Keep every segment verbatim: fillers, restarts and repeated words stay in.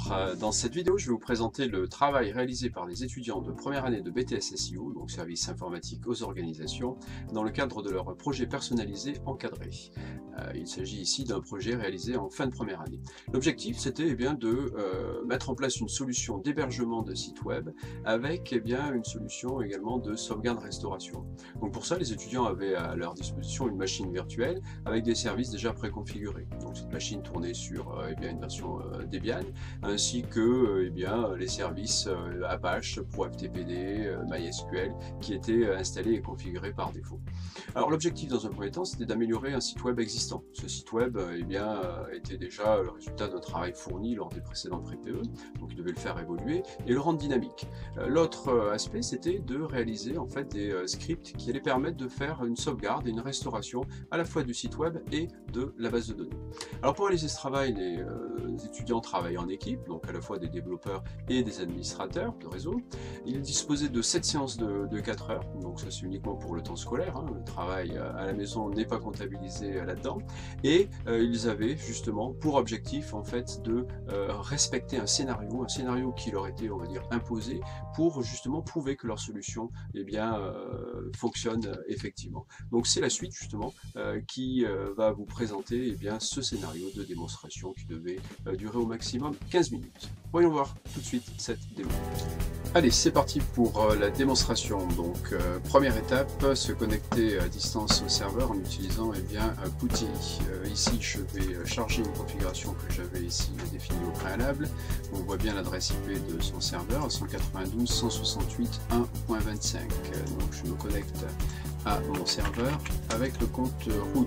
Alors, euh, dans cette vidéo, je vais vous présenter le travail réalisé par les étudiants de première année de B T S S I O, donc service informatique aux organisations, dans le cadre de leur projet personnalisé encadré. Euh, il s'agit ici d'un projet réalisé en fin de première année. L'objectif, c'était eh bien, de euh, mettre en place une solution d'hébergement de site web avec eh bien, une solution également de sauvegarde-restauration. Donc pour ça, les étudiants avaient à leur disposition une machine virtuelle avec des services déjà préconfigurés. Donc cette machine tournait sur euh, eh bien, une version euh, Debian, ainsi que euh, eh bien, les services euh, Apache, ProFTPD, euh, MySQL qui étaient euh, installés et configurés par défaut. Alors l'objectif dans un premier temps, c'était d'améliorer un site web existant. Ce site web euh, eh bien, euh, était déjà le résultat d'un travail fourni lors des précédents pré-P E, donc il devait le faire évoluer et le rendre dynamique. Euh, L'autre euh, aspect, c'était de réaliser en fait des euh, scripts qui allaient permettre de faire une sauvegarde et une restauration à la fois du site web et de la base de données. Alors pour réaliser ce travail, les, euh, les étudiants travaillent en équipe, donc à la fois des développeurs et des administrateurs de réseau. Ils disposaient de sept séances de, de quatre heures, donc ça c'est uniquement pour le temps scolaire, hein. Le travail à la maison n'est pas comptabilisé là-dedans, et euh, ils avaient justement pour objectif en fait de euh, respecter un scénario, un scénario qui leur était on va dire imposé pour justement prouver que leur solution eh bien, euh, fonctionne effectivement. Donc c'est la suite justement euh, qui euh, va vous présenter eh bien, ce scénario de démonstration qui devait euh, durer au maximum quinze minutes. Voyons voir tout de suite cette démo. Allez, c'est parti pour euh, la démonstration. Donc euh, première étape, se connecter à distance au serveur en utilisant eh bien, Putty. Euh, ici je vais charger une configuration que j'avais ici définie au préalable. On voit bien l'adresse I P de son serveur, cent quatre-vingt-douze point cent soixante-huit point un point vingt-cinq. Donc je me connecte à mon serveur avec le compte root.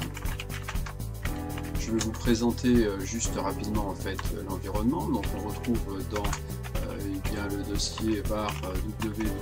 Je vais vous présenter juste rapidement en fait l'environnement. Donc on retrouve dans euh, eh bien, le dossier var W W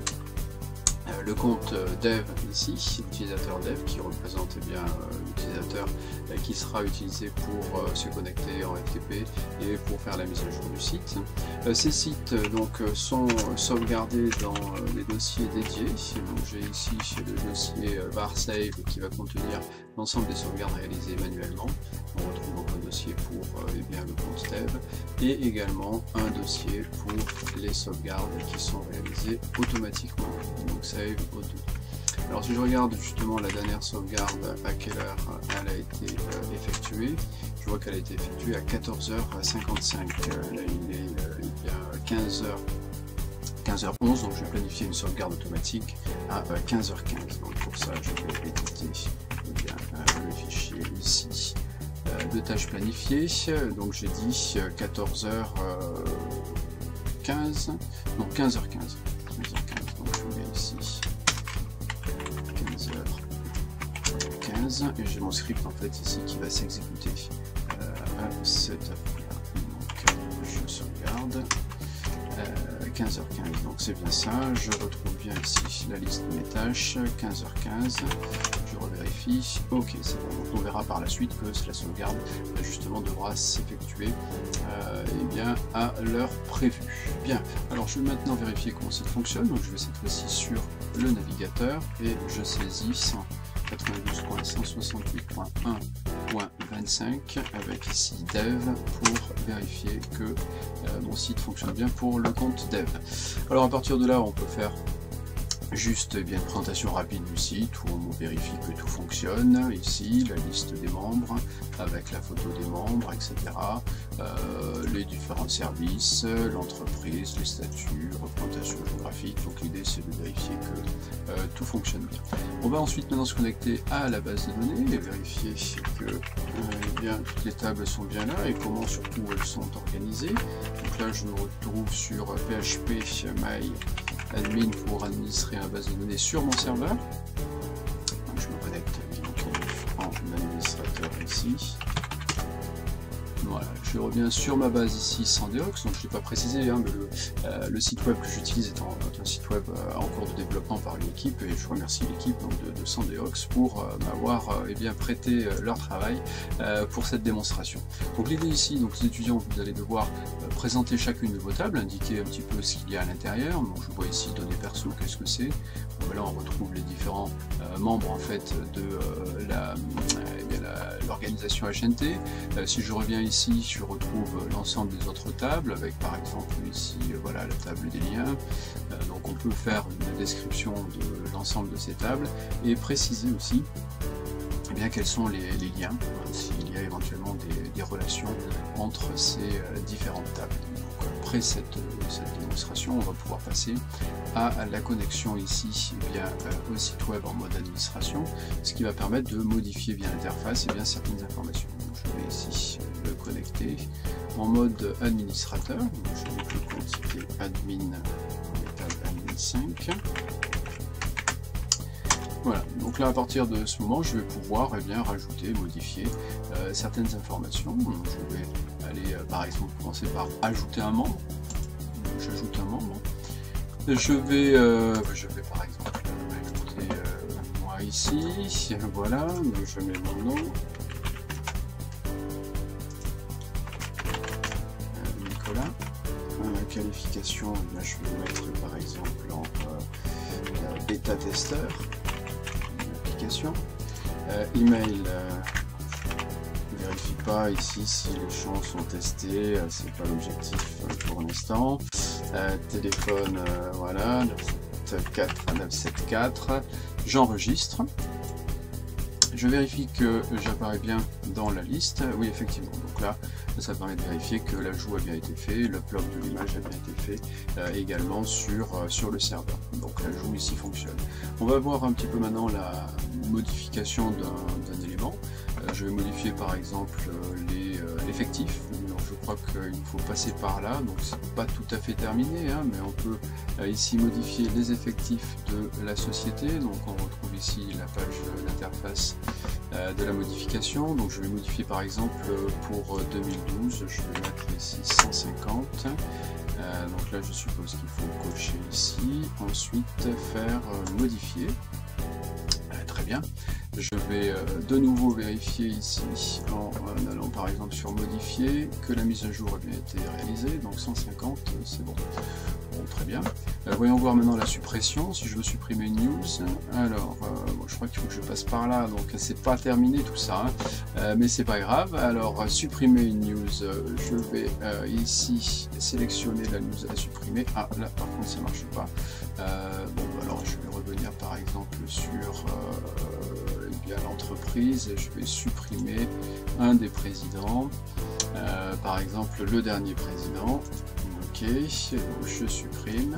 euh, le compte dev ici, l'utilisateur dev qui représente eh bien l'utilisateur euh, qui sera utilisé pour euh, se connecter en F T P et pour faire la mise à jour du site. Euh, ces sites donc sont sauvegardés dans euh, les dossiers dédiés. Donc j'ai ici le dossier euh, var save qui va contenir l'ensemble des sauvegardes réalisées manuellement. On retrouve donc un dossier pour euh, eh bien, le compte dev et également un dossier pour les sauvegardes qui sont réalisées automatiquement. Donc save auto. Alors si je regarde justement la dernière sauvegarde, à quelle heure elle a été euh, effectuée, je vois qu'elle a été effectuée à quatorze heures cinquante-cinq. Euh, là il est euh, il y a quinze heures quinze heures onze, donc je vais planifier une sauvegarde automatique à euh, quinze heures quinze. Donc pour ça je vais éditer eh bien, euh, le fichier ici euh, de tâches planifiées. Donc j'ai dit euh, quatorze heures quinze, non quinze heures quinze. quinze heures quinze, donc je mets ici quinze heures quinze et j'ai mon script en fait ici qui va s'exécuter euh, à cette heure-là. Donc euh, je sauvegarde euh, quinze heures quinze, donc c'est bien ça. Je retrouve bien ici la liste de mes tâches, quinze heures quinze. Je revérifie, ok c'est bon, donc on verra par la suite que la sauvegarde justement devra s'effectuer euh, eh bien à l'heure prévue. Bien, alors je vais maintenant vérifier comment ça fonctionne, donc je vais cette fois-ci sur le navigateur et je saisis cent quatre-vingt-douze point cent soixante-huit point un point vingt-cinq avec ici dev pour vérifier que euh, mon site fonctionne bien pour le compte dev. Alors à partir de là on peut faire juste eh bien, une présentation rapide du site où on vérifie que tout fonctionne. Ici, la liste des membres avec la photo des membres, et cetera. Euh, les différents services, l'entreprise, les statuts, représentation géographique. Donc l'idée c'est de vérifier que euh, tout fonctionne bien. On va ensuite maintenant se connecter à la base de données et vérifier que euh, eh bien, toutes les tables sont bien là et comment surtout elles sont organisées. Donc là je me retrouve sur P H P My admin pour administrer la base de données sur mon serveur. Donc je me connecte en administrateur ici. Voilà, je reviens sur ma base ici SandEox, donc je n'ai pas précisé, hein, mais le, euh, le site web que j'utilise est, est un site web euh, en cours de développement par une équipe et je remercie l'équipe de, de SandEox pour euh, m'avoir euh, eh bien prêté euh, leur travail euh, pour cette démonstration. Donc l'idée ici, donc les étudiants, vous allez devoir euh, présenter chacune de vos tables, indiquer un petit peu ce qu'il y a à l'intérieur. Donc je vois ici données perso, qu'est-ce que c'est. Là on retrouve les différents euh, membres en fait de euh, la, euh, organisation H N T. Euh, si je reviens ici, je retrouve l'ensemble des autres tables, avec par exemple ici, euh, voilà, la table des liens. Euh, donc on peut faire une description de l'ensemble de ces tables et préciser aussi eh bien, quels sont les, les liens, hein, s'il y a éventuellement des, des relations entre ces euh, différentes tables. Donc, après cette, cette démonstration, on va pouvoir passer à, à la connexion ici eh bien, euh, au site web en mode administration, ce qui va permettre de modifier via l'interface eh bien, certaines informations. Donc, je vais ici le connecter en mode administrateur. Donc, je vais le compte, c'était admin, admin cinq. Voilà, donc là à partir de ce moment, je vais pouvoir eh bien, rajouter, modifier euh, certaines informations. Donc, je vais aller euh, par exemple commencer par ajouter un membre. J'ajoute un membre. Je vais, euh, je vais par exemple ajouter euh, moi ici. Voilà, je mets mon nom. Euh, Nicolas. La qualification, là, je vais mettre par exemple en euh, bêta testeur. Euh, email, euh, je ne vérifie pas ici si les champs sont testés, euh, c'est pas l'objectif euh, pour l'instant. Euh, téléphone, euh, voilà, neuf sept quatre neuf sept quatre, j'enregistre. Je vérifie que j'apparais bien dans la liste. Oui, effectivement. Donc là, ça permet de vérifier que l'ajout a bien été fait, l'upload de l'image a bien été fait euh, également sur, euh, sur le serveur. Donc l'ajout ici fonctionne. On va voir un petit peu maintenant la modification d'un élément. Euh, je vais modifier par exemple l'effectif. Euh, je crois qu'il faut passer par là, donc c'est pas tout à fait terminé, hein, mais on peut euh, ici modifier les effectifs de la société. Donc on retrouve ici la page d'interface euh, de la modification. Donc je vais modifier par exemple pour deux mille douze, je vais mettre ici cent cinquante. Euh, donc là je suppose qu'il faut cocher ici, ensuite faire euh, modifier. Euh, très bien. Je vais euh, de nouveau vérifier ici en, en allant par exemple sur modifier que la mise à jour a bien été réalisée, donc cent cinquante c'est bon. Bon, très bien. Euh, voyons voir maintenant la suppression. Si je veux supprimer une news, alors euh, bon, je crois qu'il faut que je passe par là, donc c'est pas terminé tout ça, hein. euh, mais c'est pas grave. Alors euh, supprimer une news, euh, je vais euh, ici sélectionner la news à supprimer. Ah là par contre ça marche pas. Euh, bon alors je vais revenir par exemple sur euh, eh bien l'entreprise et je vais supprimer un des présidents, euh, par exemple le dernier président. Ok, donc je supprime.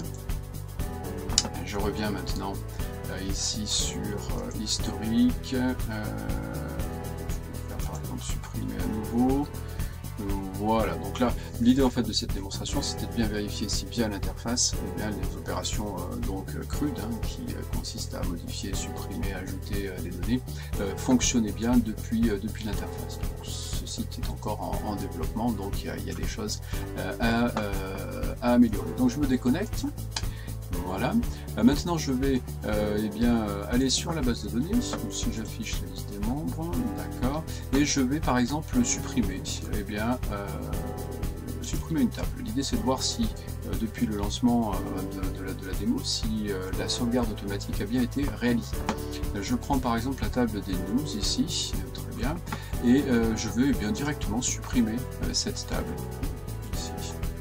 Je reviens maintenant euh, ici sur euh, l'historique. Euh, je vais faire par exemple supprimer à nouveau. Voilà, donc là, l'idée en fait de cette démonstration, c'était de bien vérifier si via l'interface, eh bien les opérations euh, donc euh, crudes, hein, qui euh, consistent à modifier, supprimer, ajouter euh, des données, euh, fonctionnaient bien depuis, euh, depuis l'interface. Ce site est encore en, en développement, donc il y, y a des choses euh, à, euh, à améliorer. Donc je me déconnecte. Voilà. Euh, maintenant, je vais euh, eh bien, euh, aller sur la base de données, si j'affiche la liste des membres, d'accord, et je vais par exemple supprimer, eh bien, euh, supprimer une table. L'idée, c'est de voir si, euh, depuis le lancement euh, de, de, la, de la démo, si euh, la sauvegarde automatique a bien été réalisée. Euh, je prends par exemple la table des news ici, euh, très bien, et euh, je vais eh bien, directement supprimer euh, cette table. Ici.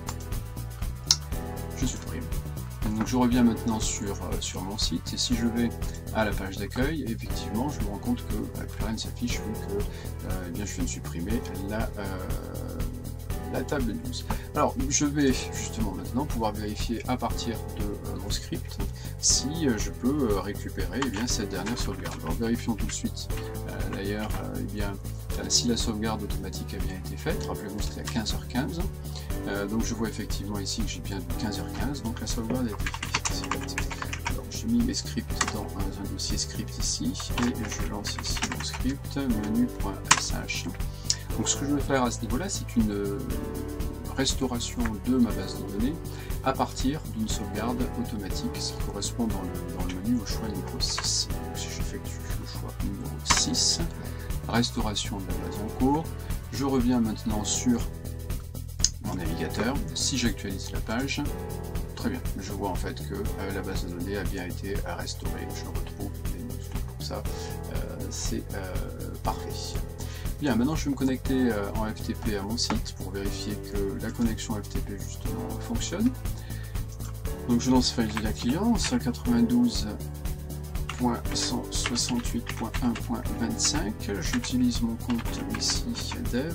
Je supprime. Donc je reviens maintenant sur, euh, sur mon site, et si je vais à la page d'accueil, effectivement je me rends compte que bah, plus rien ne s'affiche vu que euh, eh bien, je viens de supprimer la, euh, la table de news. Alors je vais justement maintenant pouvoir vérifier à partir de euh, mon script si euh, je peux euh, récupérer eh bien, cette dernière sauvegarde. Alors vérifions tout de suite euh, d'ailleurs euh, eh bien, euh, si la sauvegarde automatique a bien été faite. Rappelez-vous c'était à quinze heures quinze. Euh, donc je vois effectivement ici que j'ai bien du quinze heures quinze, donc la sauvegarde a été faite. Alors j'ai mis mes scripts dans un, un dossier script ici, et je lance ici mon script, menu.sh. Donc ce que je vais faire à ce niveau-là, c'est une restauration de ma base de données à partir d'une sauvegarde automatique, ce qui correspond dans le, dans le menu au choix numéro six. Donc si j'effectue le choix numéro six, restauration de la base en cours, je reviens maintenant sur mon navigateur. Si j'actualise la page, très bien, je vois en fait que euh, la base de données a bien été euh, restaurée. Je retrouve les news, donc pour ça, euh, c'est euh, parfait. Bien, maintenant je vais me connecter euh, en F T P à mon site pour vérifier que la connexion F T P justement fonctionne. Donc je lance FileZilla client, cent quatre-vingt-douze point cent soixante-huit point un point vingt-cinq. J'utilise mon compte ici dev.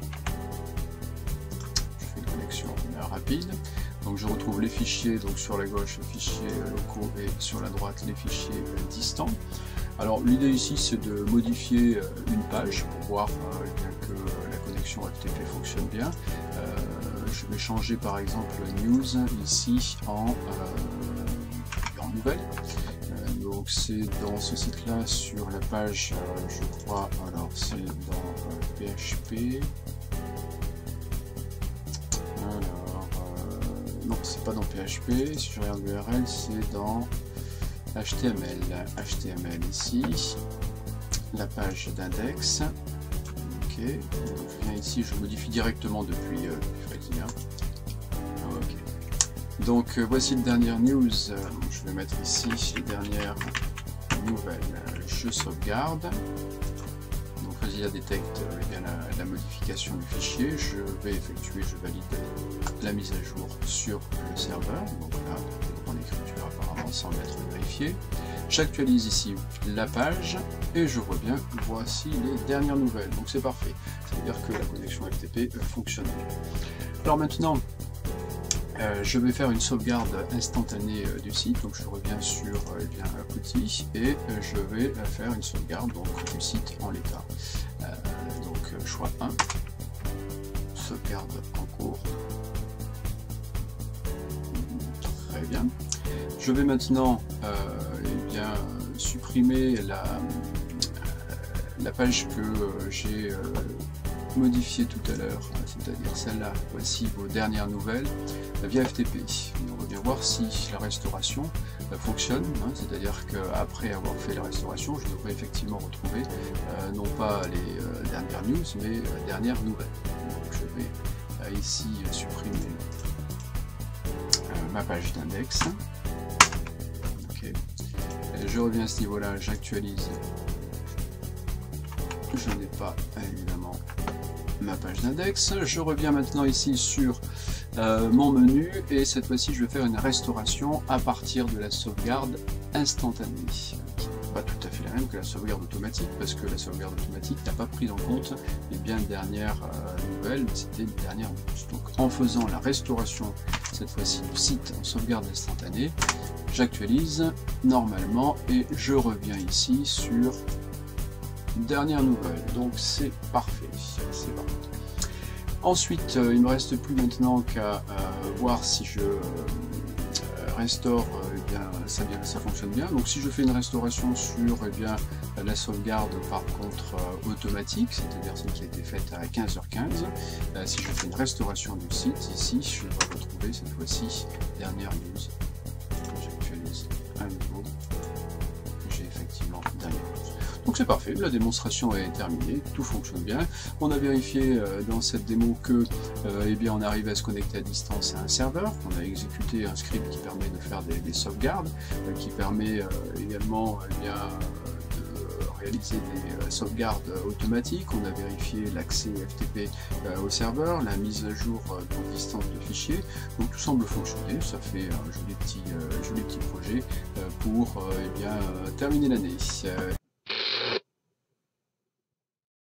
Je fais une connexion rapide. Donc je retrouve les fichiers, donc sur la gauche les fichiers locaux et sur la droite les fichiers distants. Alors l'idée ici c'est de modifier une page pour voir euh, bien que la connexion F T P fonctionne bien. Euh, je vais changer par exemple news ici en, euh, en nouvelle. Euh, donc c'est dans ce site là sur la page, euh, je crois, alors c'est dans euh, P H P. Alors, euh, non c'est pas dans P H P, si je regarde l'U R L c'est dans H T M L, H T M L ici, la page d'index, ok, donc je viens ici, je modifie directement depuis euh, FileZilla, ok, donc euh, voici les dernières news, euh, je vais mettre ici les dernières nouvelles, je sauvegarde, donc FileZilla détecte euh, bien la, la modification du fichier, je vais effectuer, je valide la mise à jour sur le serveur, donc là, en écriture apparemment sans être vérifié. J'actualise ici la page et je reviens, voici les dernières nouvelles, donc c'est parfait, c'est-à-dire que la connexion F T P fonctionne bien. Alors maintenant, euh, je vais faire une sauvegarde instantanée euh, du site, donc je reviens sur euh, eh bien, outils et euh, je vais euh, faire une sauvegarde donc, du site en l'état. Euh, donc euh, choix un, sauvegarde en cours. Très bien. Je vais maintenant euh, eh bien, supprimer la, la page que euh, j'ai euh, modifiée tout à l'heure, c'est-à-dire celle-là. Voici vos dernières nouvelles euh, via F T P. On va bien voir si la restauration euh, fonctionne, hein, c'est-à-dire qu'après avoir fait la restauration, je devrais effectivement retrouver euh, non pas les euh, dernières news, mais euh, dernières nouvelles. Donc je vais euh, ici euh, supprimer euh, ma page d'index. Je reviens à ce niveau-là, j'actualise. Je n'ai pas évidemment ma page d'index. Je reviens maintenant ici sur euh, mon menu et cette fois-ci je vais faire une restauration à partir de la sauvegarde instantanée. Qui n'est pas tout à fait la même que la sauvegarde automatique parce que la sauvegarde automatique n'a pas pris en compte les bien dernières euh, nouvelles, mais c'était les dernières news. Donc en faisant la restauration cette fois-ci du site en sauvegarde instantanée, j'actualise normalement et je reviens ici sur dernière nouvelle, donc c'est parfait, c'est parfait. Ensuite euh, il me reste plus maintenant qu'à euh, voir si je euh, restaure, euh, eh bien, ça, bien, ça fonctionne bien. Donc si je fais une restauration sur eh bien, la sauvegarde par contre euh, automatique, c'est-à-dire celle qui a été faite à quinze heures quinze, euh, si je fais une restauration du site, ici je vais retrouver cette fois-ci dernière news. J'actualise à nouveau, j'ai effectivement dernière news. Donc c'est parfait, la démonstration est terminée, tout fonctionne bien. On a vérifié euh, dans cette démo que euh, eh bien, on arrive à se connecter à distance à un serveur. On a exécuté un script qui permet de faire des, des sauvegardes, euh, qui permet euh, également eh bien, de réaliser des euh, sauvegardes automatiques. On a vérifié l'accès F T P euh, au serveur, la mise à jour euh, pour distance de fichiers. Donc tout semble fonctionner, ça fait un joli petit, euh, joli petit projet euh, pour euh, eh bien, terminer l'année. Euh,